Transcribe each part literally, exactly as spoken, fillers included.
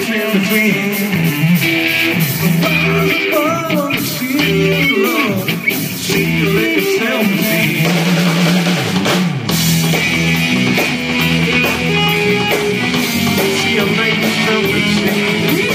space in between. The world to see you alone, see you like yourself to see. See you like yourself to see.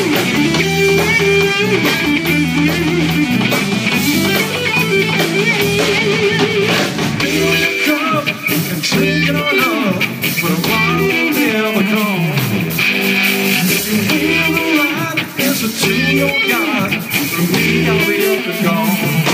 Fill your cup and drink it on up, but a while will never come. If you feel the light, it's a tune you're God. For me, I'll be up and gone.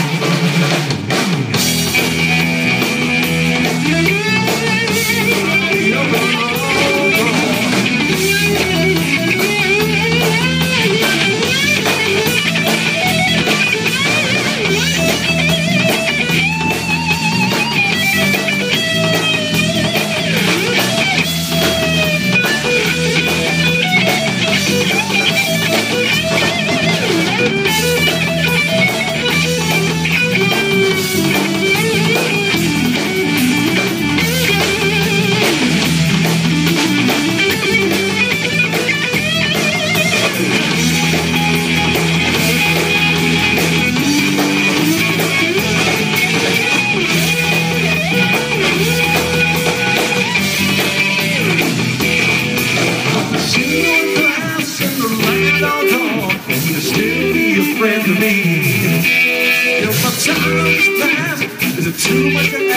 Friend to me, if my time is past, is it too much?